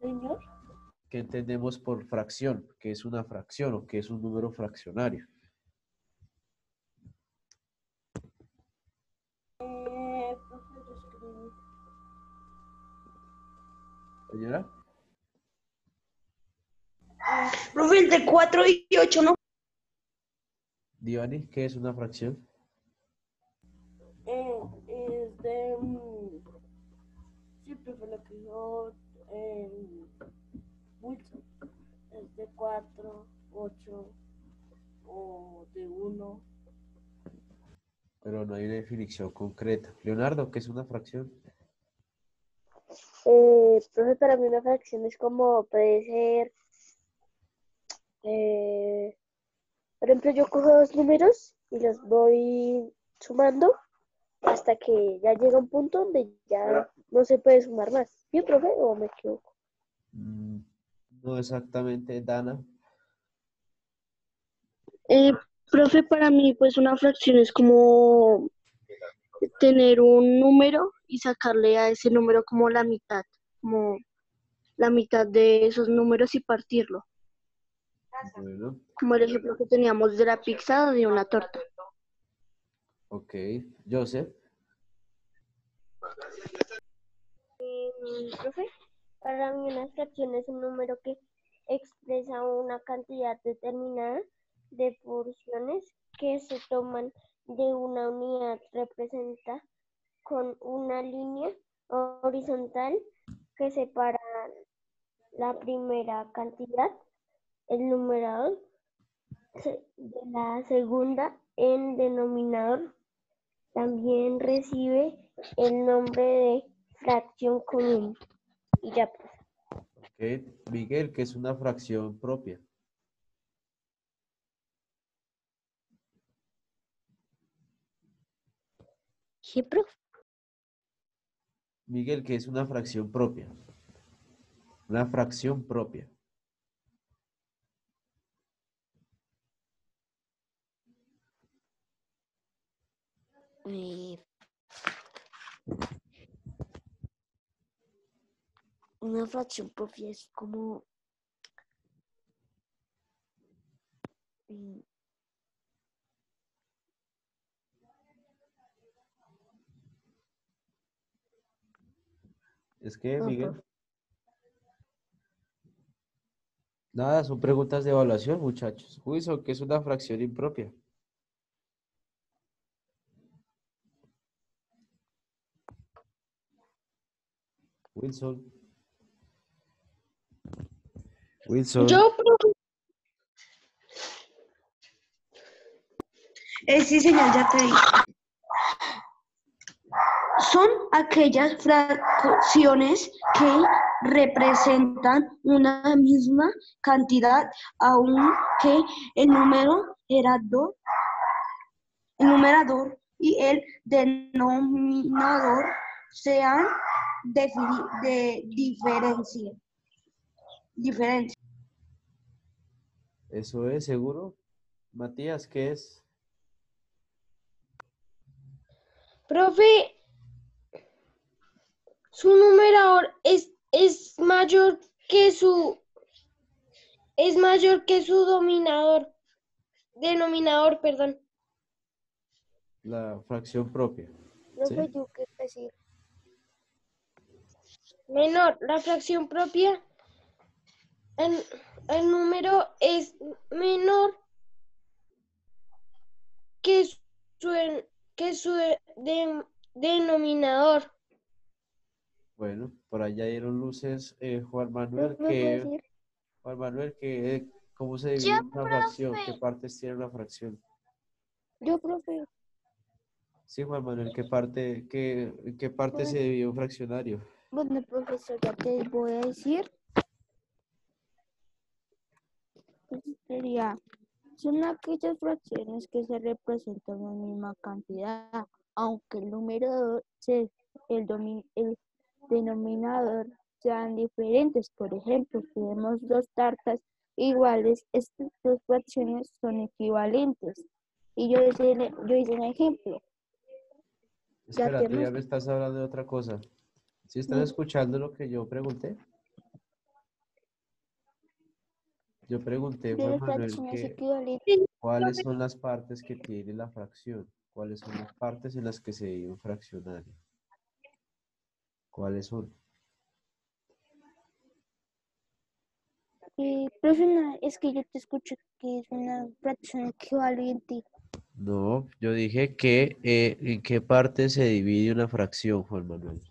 Señor. ¿Qué entendemos por fracción? ¿Qué es una fracción o qué es un número fraccionario? Profe, yo escribí. Señora, Profe, el de 4 y 8, ¿no? Divani, ¿qué es una fracción? Es de... sí, profe, lo que dijo Wilson. Es de 4, 8 o de 1. Pero no hay una definición concreta. Leonardo, ¿qué es una fracción? Profe, para mí una fracción es como puede ser, por ejemplo, yo cojo dos números y los voy sumando hasta que ya llega un punto donde ya no se puede sumar más. ¿Sí, profe? ¿O me equivoco? Mm, No exactamente, Dana. Profe, para mí, pues una fracción es como tener un número y sacarle a ese número como como la mitad de esos números y partirlo, Bueno, como el ejemplo que teníamos de la pizza o de una torta. ok. Joseph, Profe, para mí una fracción es un número que expresa una cantidad determinada de porciones que se toman de una unidad representa con una línea horizontal que separa la primera cantidad, el numerador, de la segunda, el denominador. También recibe el nombre de fracción común. Y ya, pues. ok. Miguel, ¿qué es una fracción propia? ¿Sí, profe? Miguel, ¿qué es una fracción propia? Una fracción propia. Una fracción propia es como ¿Es que, no, Miguel? profe. Nada, son preguntas de evaluación, muchachos. Wilson, ¿qué es una fracción impropia? Wilson. Wilson. Yo, profe, sí, señor, ya te dije. Son aquellas fracciones que representan una misma cantidad, aunque el numerador y el denominador sean diferentes. ¿Eso es seguro? Matías, ¿qué es? Profe, su numerador es mayor que su denominador, perdón. La fracción propia. ¿Sí? Profe, yo qué decir. Menor, la fracción propia, el, el número es menor que su denominador. Bueno, por allá dieron luces. Juan Manuel, Profe, ¿puedo decir? ¿cómo se Yo, divide una fracción? ¿Qué profe. partes tiene una fracción? Yo, profe. Sí, Juan Manuel, ¿en qué parte se Bueno, divide un fraccionario? bueno, profesor, ya te voy a decir. Sería, son aquellas fracciones que se representan en la misma cantidad, aunque el numerador, el denominador sean diferentes. Por ejemplo, si tenemos dos tartas iguales, estas dos fracciones son equivalentes. Y yo hice un ejemplo. Ya Espérate, ya tenemos, me estás hablando de otra cosa. ¿Sí estás no, escuchando lo que yo pregunté? Yo pregunté, de Juan las Manuel, fracciones que equivalentes. cuáles son las partes que tiene la fracción, cuáles son las partes en las que se divide un fraccionario, cuáles son. Profe, es que yo te escucho que es una fracción equivalente. No, yo dije que en qué parte se divide una fracción, Juan Manuel.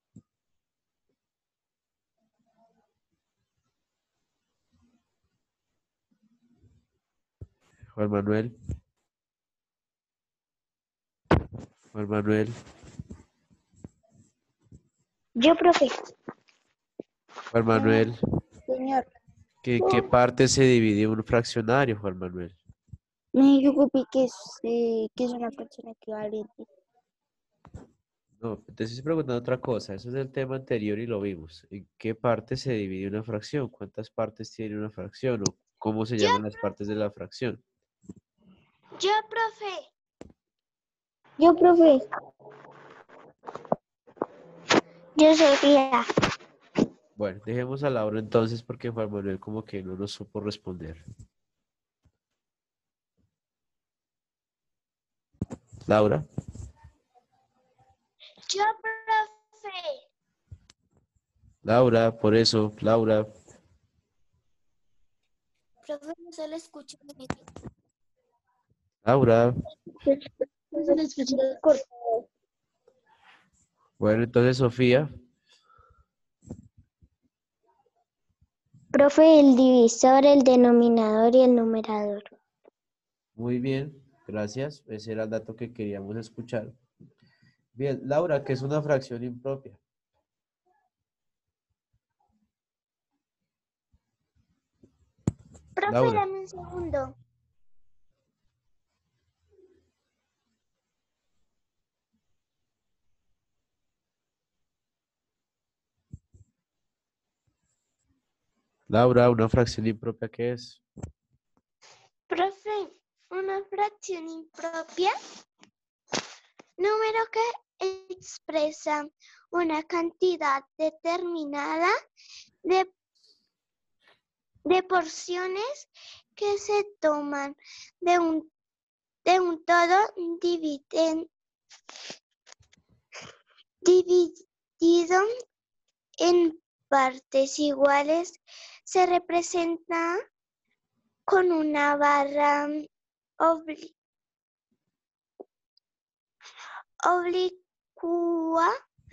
Juan Manuel, Juan Manuel, Yo, profe. Juan Manuel, Señor, ¿en qué parte se divide un fraccionario, Juan Manuel? yo copié que es una fracción equivalente. No, te estoy preguntando otra cosa. Eso es del tema anterior y lo vimos. ¿En qué parte se divide una fracción? ¿Cuántas partes tiene una fracción? ¿O cómo se llaman las partes de la fracción? Yo, profe. Yo, profe, Yo, Sofía. Bueno, dejemos a Laura entonces porque Juan Manuel como que no nos supo responder. Laura, Yo, profe. Laura, por eso, Laura, profe, no se le escucha. Laura. No se le escucha cortado. Bueno, entonces Sofía, Profe, el divisor, el denominador y el numerador. muy bien, gracias. Ese era el dato que queríamos escuchar. Bien, Laura, ¿qué es una fracción impropia? Profe, Laura, dame un segundo. Laura, ¿una fracción impropia qué es? Profe, una fracción impropia, número que expresa una cantidad determinada de porciones que se toman de un todo dividido en partes iguales. Se representa con una barra oblicua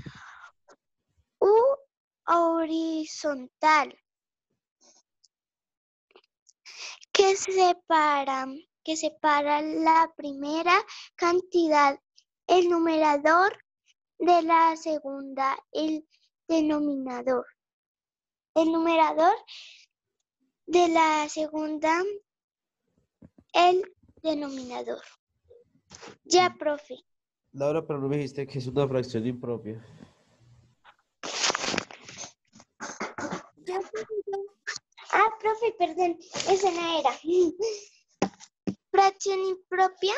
u horizontal que separa la primera cantidad, el numerador, de la segunda, el denominador. El numerador de la segunda, el denominador. Ya, profe. Laura, pero no me dijiste que es una fracción impropia. Ya, profe, perdón, esa no era. Fracción impropia.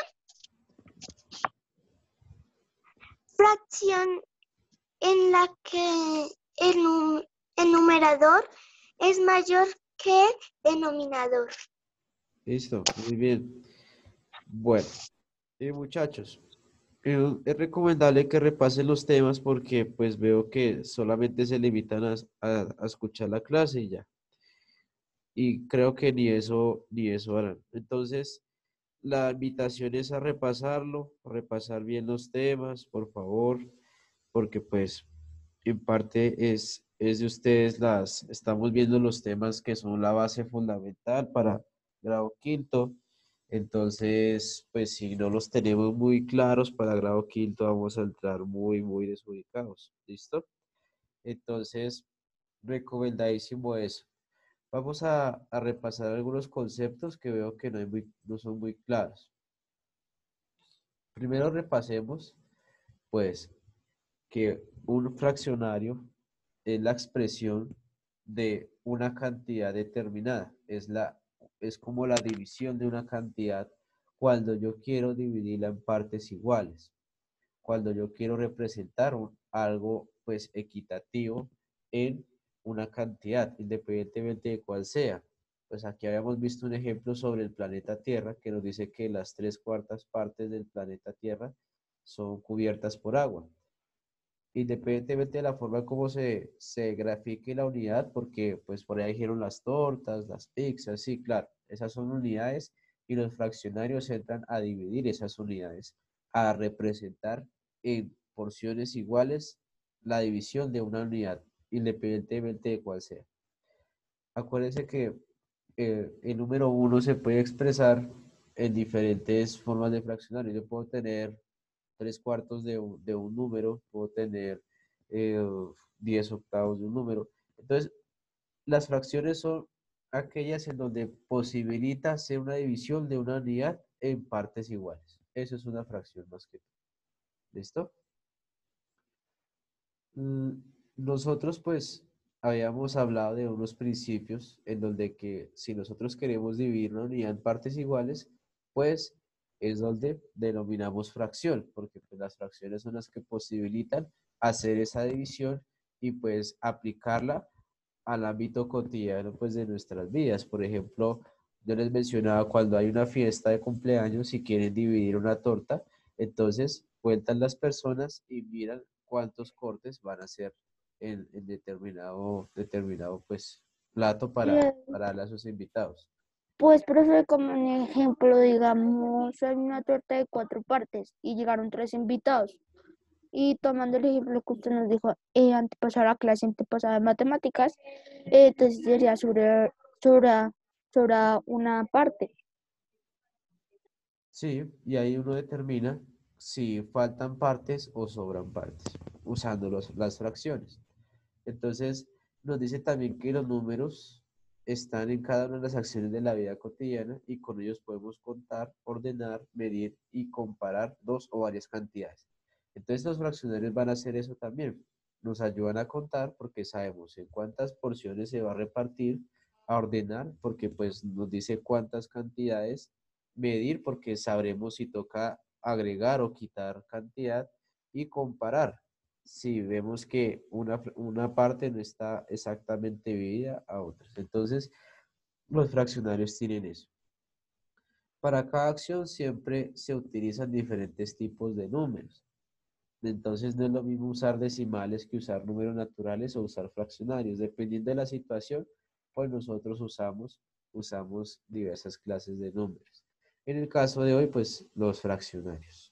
Fracción en la que el numerador es mayor que el denominador. Listo, muy bien. Bueno, muchachos, es recomendable que repasen los temas porque pues veo que solamente se limitan a escuchar la clase y ya. Y creo que ni eso harán. Entonces, la invitación es a repasarlo, repasar bien los temas, por favor, porque pues en parte es de ustedes estamos viendo los temas que son la base fundamental para grado quinto. Entonces, pues si no los tenemos muy claros para grado quinto, vamos a entrar muy desubicados. ¿Listo? Entonces, recomendadísimo eso. Vamos a repasar algunos conceptos que veo que no son muy claros. Primero repasemos, pues, que un fraccionario es la expresión de una cantidad determinada. Es como la división de una cantidad cuando yo quiero dividirla en partes iguales. Cuando yo quiero representar algo, pues, equitativo en una cantidad, independientemente de cuál sea. Pues aquí habíamos visto un ejemplo sobre el planeta Tierra que nos dice que las 3/4 partes del planeta Tierra son cubiertas por agua. Independientemente de la forma como se grafique la unidad, porque pues por ahí dijeron las tortas, las pizzas, sí, claro, esas son unidades y los fraccionarios entran a dividir esas unidades, a representar en porciones iguales la división de una unidad, independientemente de cuál sea. Acuérdense que el número uno se puede expresar en diferentes formas de fraccionario. Yo puedo tener 3/4 de un número, puedo tener eh, 10/8 de un número. Entonces, las fracciones son aquellas en donde posibilita hacer una división de una unidad en partes iguales. Eso es una fracción más que todo. ¿Listo? Mm, Nosotros pues habíamos hablado de unos principios en donde que si nosotros queremos dividir una unidad en partes iguales, pues es donde denominamos fracción, porque pues, las fracciones son las que posibilitan hacer esa división y pues aplicarla al ámbito cotidiano pues de nuestras vidas. Por ejemplo, yo les mencionaba cuando hay una fiesta de cumpleaños y quieren dividir una torta, entonces cuentan las personas y miran cuántos cortes van a hacer en determinado pues plato Eh, para darle a sus invitados. Pues, profe, como un ejemplo, digamos, hay una torta de 4 partes y llegaron 3 invitados. Y tomando el ejemplo que usted nos dijo antepasada, la clase antepasada de matemáticas, entonces sería sobre, sobre una parte. Sí, y ahí uno determina si faltan partes o sobran partes, usando las fracciones. Entonces, nos dice también que los números están en cada una de las acciones de la vida cotidiana y con ellos podemos contar, ordenar, medir y comparar dos o varias cantidades. Entonces, los fraccionarios van a hacer eso también. Nos ayudan a contar porque sabemos en cuántas porciones se va a repartir, a ordenar porque pues nos dice cuántas cantidades, medir porque sabremos si toca agregar o quitar cantidad y comparar si vemos que una parte no está exactamente dividida a otras. Entonces, los fraccionarios tienen eso. Para cada acción siempre se utilizan diferentes tipos de números. Entonces, no es lo mismo usar decimales que usar números naturales o usar fraccionarios. Dependiendo de la situación, pues nosotros usamos diversas clases de números. En el caso de hoy, pues los fraccionarios.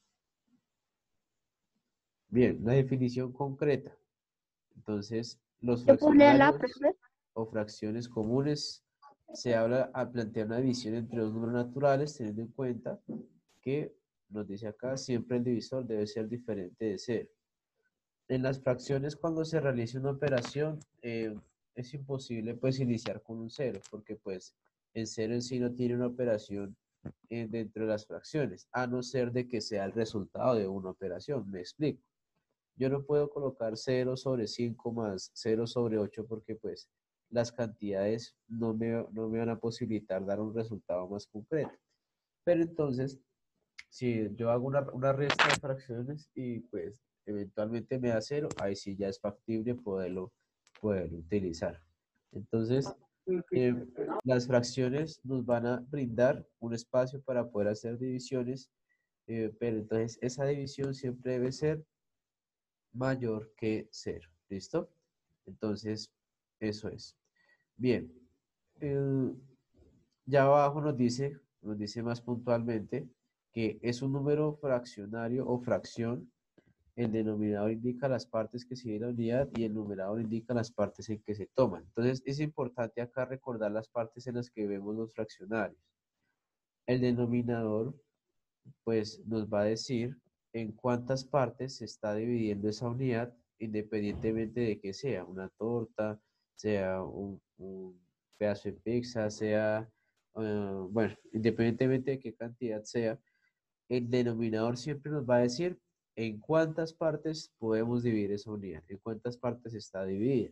Bien, la definición concreta. Entonces, los ¿Yo puedo leerla, fraccionarios profe? o fracciones comunes se habla al plantear una división entre dos números naturales, teniendo en cuenta que nos dice acá, siempre el divisor debe ser diferente de cero. En las fracciones, cuando se realice una operación, es imposible pues iniciar con un cero, porque pues el cero en sí no tiene una operación dentro de las fracciones, a no ser de que sea el resultado de una operación. Me explico. Yo no puedo colocar 0/5 más 0/8 porque pues las cantidades no me van a posibilitar dar un resultado más concreto. Pero entonces, si yo hago una resta de fracciones y pues eventualmente me da cero, ahí sí ya es factible poderlo utilizar. Entonces, eh, las fracciones nos van a brindar un espacio para poder hacer divisiones, pero entonces esa división siempre debe ser mayor que cero. ¿Listo? Entonces, eso es. Bien. el- ya abajo nos dice más puntualmente que es un número fraccionario o fracción. El denominador indica las partes que sigue la unidad y el numerador indica las partes en que se toman. Entonces, es importante acá recordar las partes en las que vemos los fraccionarios. El denominador pues nos va a decir en cuántas partes se está dividiendo esa unidad, independientemente de que sea una torta, sea un pedazo de pizza, sea, bueno, independientemente de qué cantidad sea, el denominador siempre nos va a decir en cuántas partes podemos dividir esa unidad, en cuántas partes está dividida.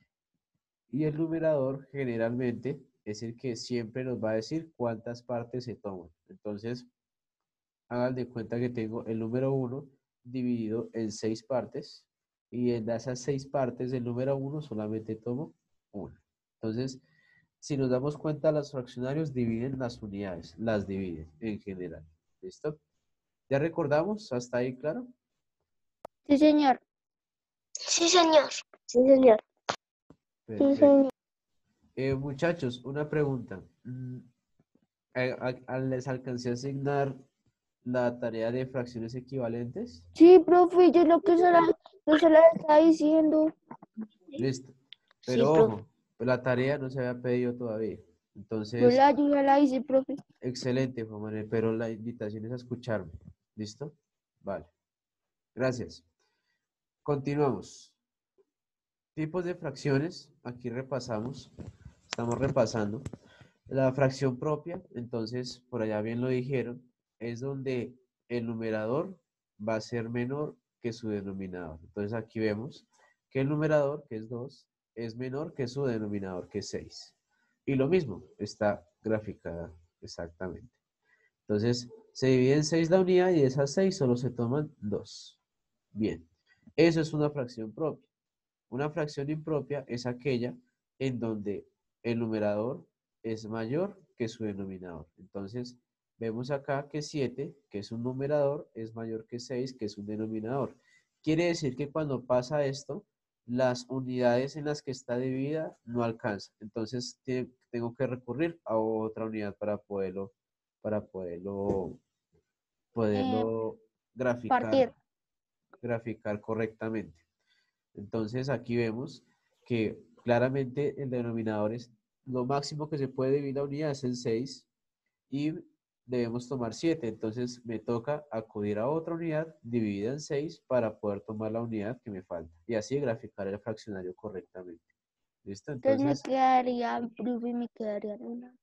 Y el numerador generalmente es el que siempre nos va a decir cuántas partes se toman. Entonces, hagan de cuenta que tengo el número uno dividido en 6 partes y en esas 6 partes del número uno solamente tomo una. Entonces, si nos damos cuenta, los fraccionarios dividen las unidades, las dividen en general. ¿Listo? ¿Ya recordamos? ¿Hasta ahí, claro? Sí, señor. Sí, señor. Sí, señor. Perfecto. Muchachos, una pregunta. ¿Les alcancé a asignar la tarea de fracciones equivalentes? Sí, profe, yo lo que se la estaba diciendo. Listo. Sí, Pero profe. ojo, la tarea no se había pedido todavía. Yo Entonces, ya la hice, profe. excelente, Juan Manuel, pero la invitación es a escucharme. ¿Listo? Vale. Gracias. Continuamos. Tipos de fracciones. Aquí repasamos. Estamos repasando. La fracción propia, entonces, por allá bien lo dijeron, es donde el numerador va a ser menor que su denominador. Entonces aquí vemos que el numerador, que es 2, es menor que su denominador, que es 6. Y lo mismo, está graficada exactamente. Entonces, se divide en 6 la unidad y de esas 6 solo se toman 2. Bien, eso es una fracción propia. Una fracción impropia es aquella en donde el numerador es mayor que su denominador. Entonces, vemos acá que 7, que es un numerador, es mayor que 6, que es un denominador. Quiere decir que cuando pasa esto, las unidades en las que está dividida no alcanzan. Entonces, tengo que recurrir a otra unidad para poderlo Partir. graficar correctamente. Entonces aquí vemos que claramente el denominador es lo máximo que se puede dividir la unidad es en 6 y debemos tomar 7. Entonces me toca acudir a otra unidad dividida en 6 para poder tomar la unidad que me falta y así graficar el fraccionario correctamente. ¿Listo? Entonces me Entonces, quedarían, profe, me quedarían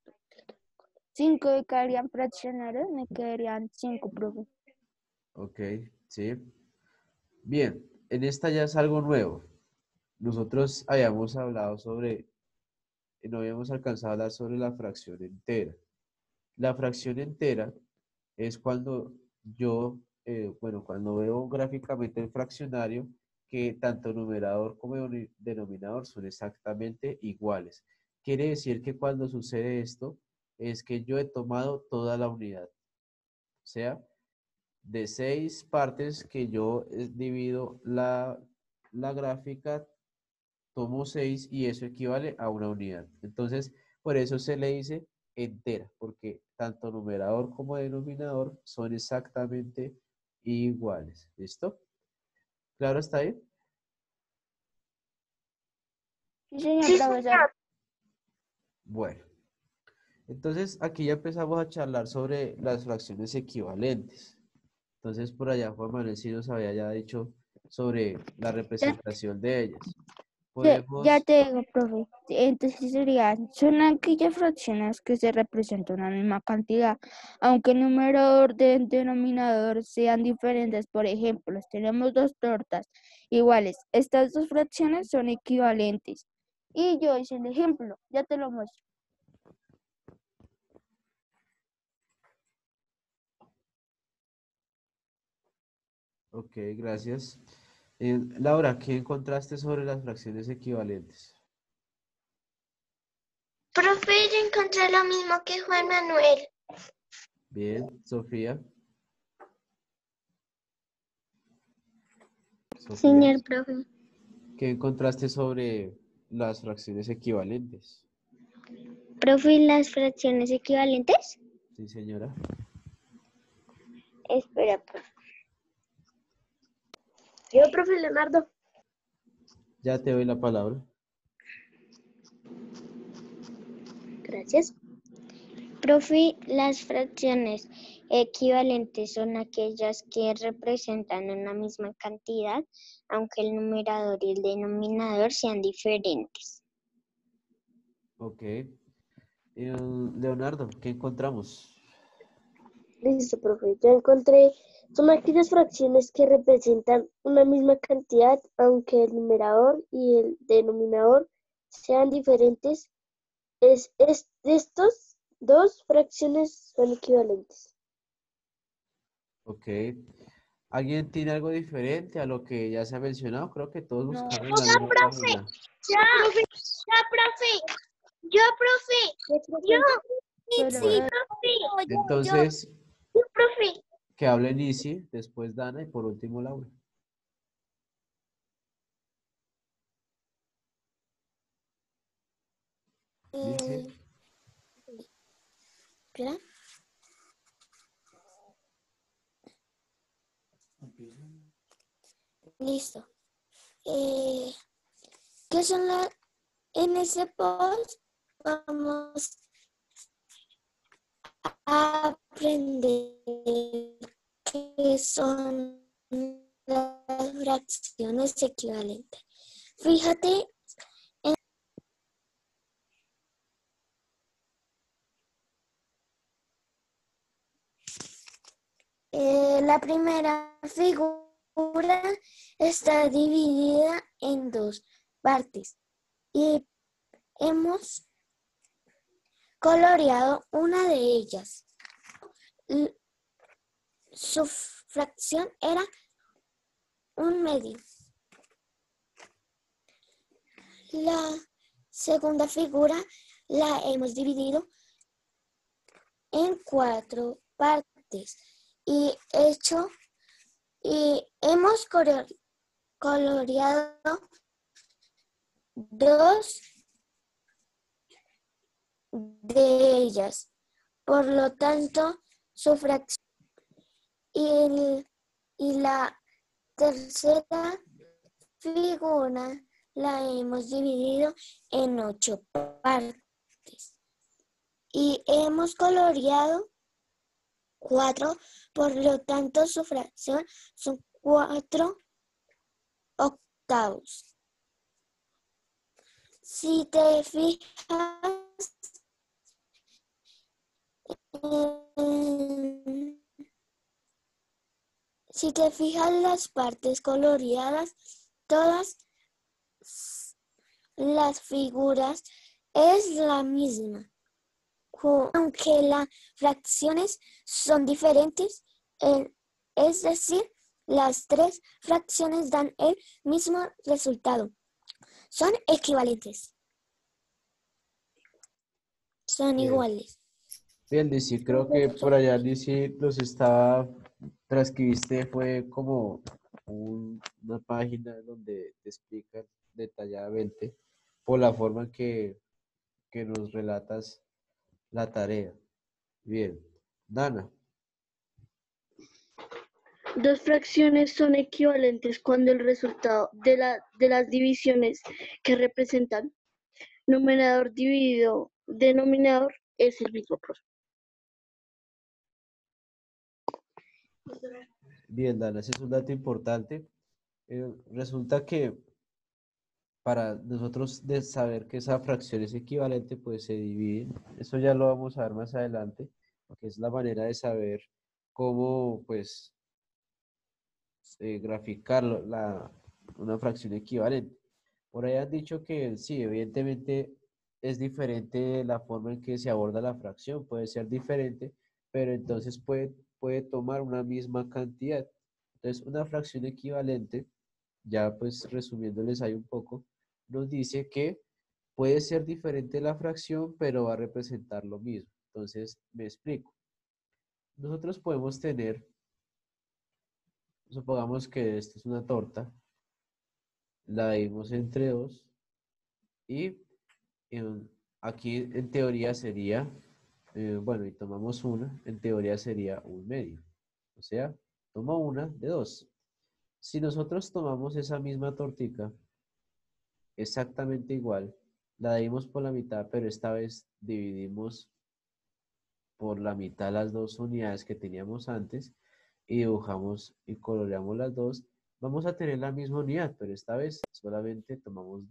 5 me quedarían fraccionarios, me quedarían 5, profe. ok, sí. Bien, en esta ya es algo nuevo. Nosotros habíamos hablado sobre, no habíamos alcanzado a hablar sobre la fracción entera. La fracción entera es cuando yo, cuando veo gráficamente el fraccionario, que tanto numerador como denominador son exactamente iguales. Quiere decir que cuando sucede esto, es que yo he tomado toda la unidad. O sea, de 6 partes que yo divido la gráfica, tomo 6 y eso equivale a una unidad. Entonces, por eso se le dice entera, porque tanto numerador como denominador son exactamente iguales. ¿Listo? ¿Claro está ahí? Sí, señor profesor. Bueno, entonces aquí ya empezamos a charlar sobre las fracciones equivalentes. Entonces, por allá Juan Manuel sí nos había ya dicho sobre la representación de ellas. Ya Podemos, te digo, profe. Entonces son aquellas fracciones que se representan una misma cantidad, aunque el numerador del denominador sean diferentes. Por ejemplo, tenemos 2 tortas iguales. Estas 2 fracciones son equivalentes. Y yo hice el ejemplo, ya te lo muestro. ok, gracias. Laura, ¿qué encontraste sobre las fracciones equivalentes? Profe, yo encontré lo mismo que Juan Manuel. Bien, Sofía. Sofía, Señor profe. ¿qué encontraste sobre las fracciones equivalentes? Profe, ¿las fracciones equivalentes? Sí, señora. Espera, profe. Yo, profe Leonardo. Ya te doy la palabra. Gracias. Profe, las fracciones equivalentes son aquellas que representan una misma cantidad, aunque el numerador y el denominador sean diferentes. Ok. Leonardo, ¿qué encontramos? Listo, profe. Ya encontré. Son aquellas fracciones que representan una misma cantidad, aunque el numerador y el denominador sean diferentes. Estos 2 fracciones son equivalentes. Ok. ¿Alguien tiene algo diferente a lo que ya se ha mencionado? Creo que todos No. buscaron la misma página. Ya, profe. Yo, profe. Yo. Pero, Sí, profe. Entonces, Yo, profe. que hable Nisi, después Dana y por último Laura. Nisi. Espera. Listo. ¿Qué son las? En ese post vamos a aprender qué son las fracciones equivalentes. Fíjate, la primera figura está dividida en dos partes y hemos coloreado una de ellas. Su fracción era 1/2. La segunda figura la hemos dividido en 4 partes y hemos coloreado 2 de ellas. Por lo tanto, su fracción y la tercera figura la hemos dividido en 8 partes y hemos coloreado 4, por lo tanto su fracción son 4/8. Si te fijas, las partes coloreadas, todas las figuras es la misma. Aunque las fracciones son diferentes, es decir, las 3 fracciones dan el mismo resultado. Son equivalentes. Son Bien. iguales. Bien, Lizzy, creo que por allá Lizzy los estaba, transcribiste, fue como una página donde te explican detalladamente por la forma en que nos relatas la tarea. Bien, Dana, Dos fracciones son equivalentes cuando el resultado de las divisiones que representan numerador dividido denominador es el mismo. bien, Dana, ese es un dato importante. Resulta que para nosotros de saber que esa fracción es equivalente, pues se divide. Eso ya lo vamos a ver más adelante, que es la manera de saber cómo, pues, graficar una fracción equivalente. Por ahí han dicho que sí, evidentemente es diferente la forma en que se aborda la fracción, puede ser diferente, pero entonces puede tomar una misma cantidad. Entonces, una fracción equivalente, ya pues resumiéndoles ahí un poco, nos dice que puede ser diferente la fracción, pero va a representar lo mismo. Entonces, me explico. Nosotros podemos tener, supongamos que esta es una torta, la dimos entre dos y aquí en teoría sería, bueno, y tomamos una, en teoría sería 1/2. O sea, toma una de dos. Si nosotros tomamos esa misma tortica, exactamente igual, la dimos por la mitad, pero esta vez dividimos por la mitad las dos unidades que teníamos antes y dibujamos y coloreamos las dos, vamos a tener la misma unidad, pero esta vez solamente tomamos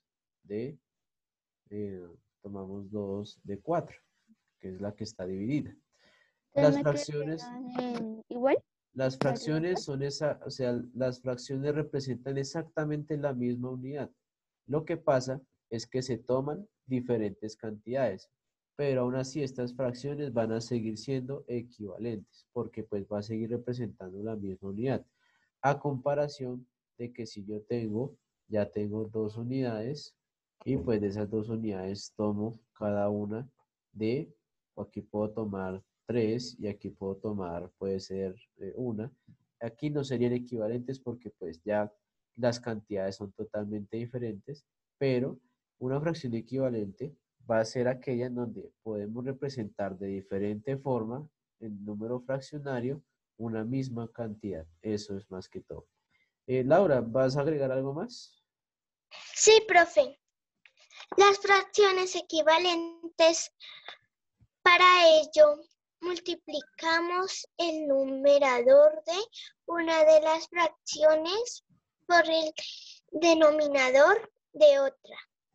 eh, tomamos 2 de 4, que es la que está dividida. ¿se Las me fracciones, quedan igual? las ¿Las fracciones igual? son o sea, las fracciones representan exactamente la misma unidad. Lo que pasa es que se toman diferentes cantidades, pero aún así estas fracciones van a seguir siendo equivalentes, porque pues va a seguir representando la misma unidad. A comparación de que si yo ya tengo 2 unidades Y pues de esas dos unidades tomo cada una de, o aquí puedo tomar 3 y aquí puedo tomar, puede ser una. Aquí no serían equivalentes porque pues ya las cantidades son totalmente diferentes, pero una fracción equivalente va a ser aquella en donde podemos representar de diferente forma en número fraccionario una misma cantidad. Eso es más que todo. Laura, ¿vas a agregar algo más? Sí, profe. Las fracciones equivalentes, para ello, multiplicamos el numerador de una de las fracciones por el denominador de otra.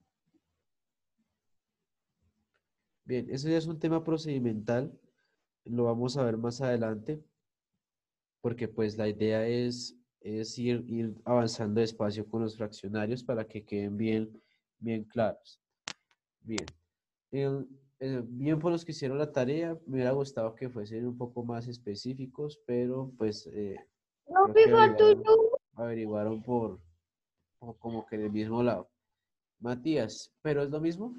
Bien, eso ya es un tema procedimental, lo vamos a ver más adelante, porque pues la idea es ir avanzando despacio con los fraccionarios para que queden bien claros. Bien, El- bien por los que hicieron la tarea, me hubiera gustado que fuesen un poco más específicos, pero pues creo Profe, que falto averiguaron como que en el mismo lado. Matías, ¿pero es lo mismo?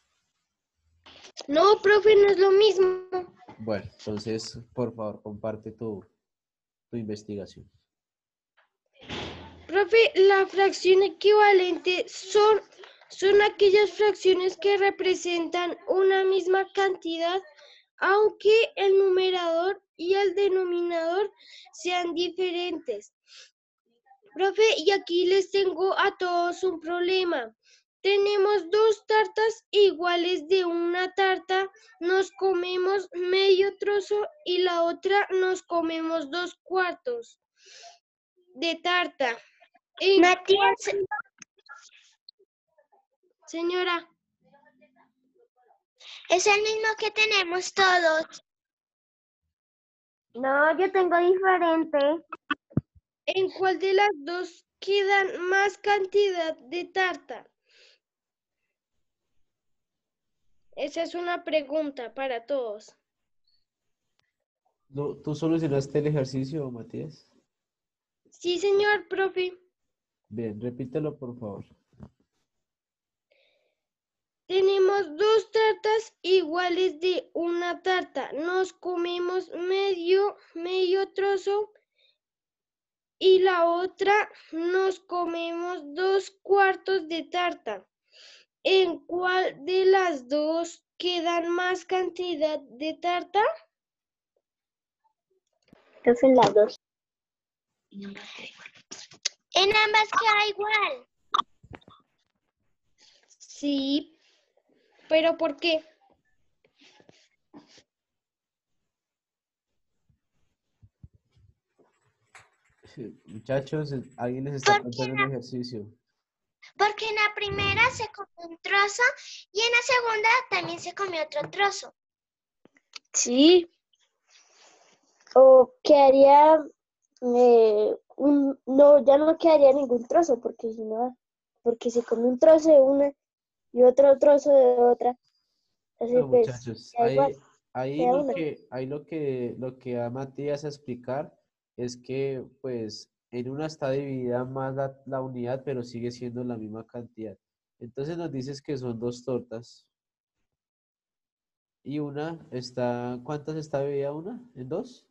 No, profe, no es lo mismo. Bueno, entonces, por favor, comparte tu investigación. Profe, la fracción equivalente son aquellas fracciones que representan una misma cantidad, aunque el numerador y el denominador sean diferentes. Profe, y aquí les tengo a todos un problema. Tenemos dos tartas iguales de una tarta, nos comemos medio trozo y la otra nos comemos 2/4 de tarta. Matías, Señora, es el mismo que tenemos todos. no, yo tengo diferente. ¿En cuál de las dos quedan más cantidad de tarta? Esa es una pregunta para todos. ¿Tú solucionaste el ejercicio, Matías? Sí, señor profe. Bien, repítelo, por favor. Tenemos dos tartas iguales de una tarta. Nos comemos medio trozo y la otra nos comemos 2/4 de tarta. ¿En cuál de las dos quedan más cantidad de tarta? En las dos. En ambas queda igual. Sí, pero ¿por qué? Muchachos, alguien les está planteando un ejercicio. Porque en la primera se comió un trozo y en la segunda también se comió otro trozo. Sí. O quedaría, no, ya no quedaría ningún trozo, porque si no, porque se come un trozo de una y otro trozo de otra. Así Bueno, pues, muchachos, queda igual, ahí queda una. lo que da Matías a explicar es que, pues, en una está dividida más la unidad, pero sigue siendo la misma cantidad. Entonces nos dices que son dos tortas y una está, ¿cuántas está dividida una? ¿En dos?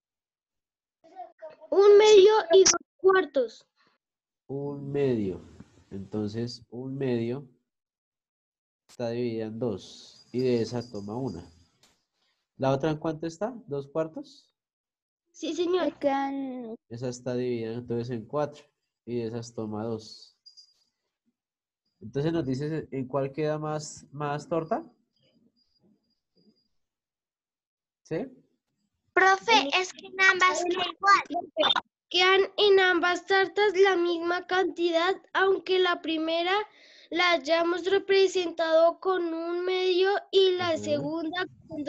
Un medio y 2/4. Un medio. Entonces, un medio está dividida en dos y de esa toma una. ¿La otra en cuánto está? ¿2/4? Sí, señor. Me quedan Esa está dividida entonces en 4 y de esas toma 2. Entonces nos dices en cuál queda más torta. ¿Sí? Profe, es que en ambas queda igual. Quedan en ambas tartas la misma cantidad, aunque la primera la hayamos representado con un medio y la Ajá. segunda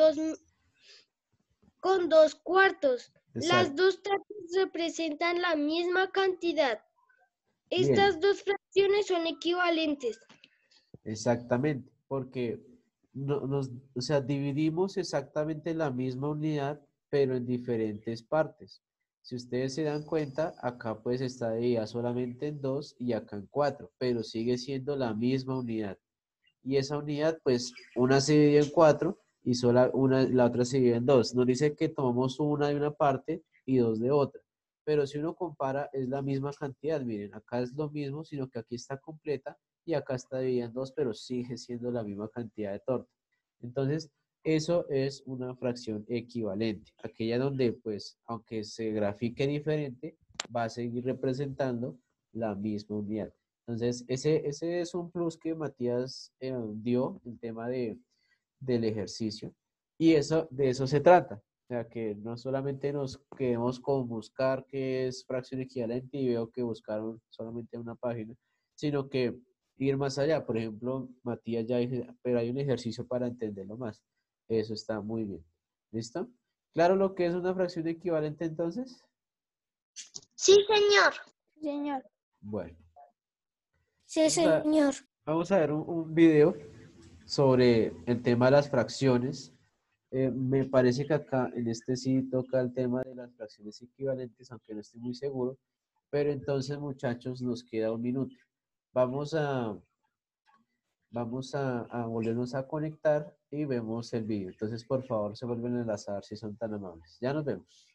con 2/4. Las Exacto. dos tartas representan la misma cantidad. Bien, Estas dos fracciones son equivalentes. exactamente, porque o sea, dividimos exactamente la misma unidad, pero en diferentes partes. Si ustedes se dan cuenta, acá pues está dividida solamente en 2 y acá en 4, pero sigue siendo la misma unidad. Y esa unidad, pues, una se divide en 4 y la otra se divide en 2. Nos dice que tomamos una de una parte y 2 de otra. Pero si uno compara, es la misma cantidad. Miren, acá es lo mismo, sino que aquí está completa y acá está dividida en 2, pero sigue siendo la misma cantidad de torta. Entonces, eso es una fracción equivalente. Aquella donde, pues, aunque se grafique diferente, va a seguir representando la misma unidad. Entonces, ese es un plus que Matías dio, el tema del ejercicio. Y eso, de eso se trata. O sea, que no solamente nos quedemos con buscar qué es fracción equivalente y veo que buscaron solamente una página, sino que ir más allá. Por ejemplo, Matías ya dice, pero hay un ejercicio para entenderlo más. Eso está muy bien. ¿Listo? ¿Claro lo que es una fracción equivalente entonces? Sí, señor. Señor. Bueno. Sí, señor. Vamos a ver un video sobre el tema de las fracciones. Me parece que acá en este sí toca el tema de las fracciones equivalentes, aunque no estoy muy seguro. Pero entonces, muchachos, nos queda un minuto. Vamos a volvernos a conectar y vemos el video. Entonces, por favor, se vuelven a enlazar si son tan amables. Ya nos vemos.